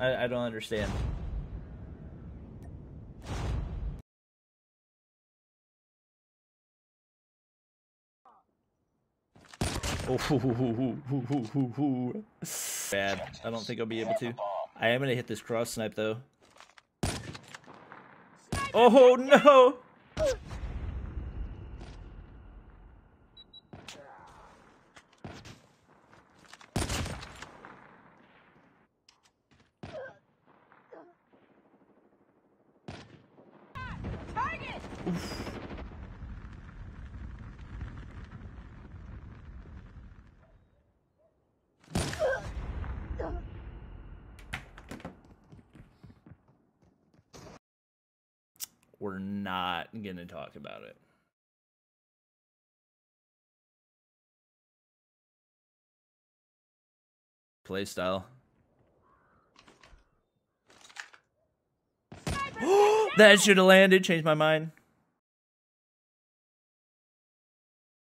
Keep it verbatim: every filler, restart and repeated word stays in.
I, I don't understand. Oh, bad. I don't think I'll be able to. I am gonna hit this cross snipe though. Oh no! Oof. We're not gonna talk about it. Playstyle. That should have landed. Changed my mind.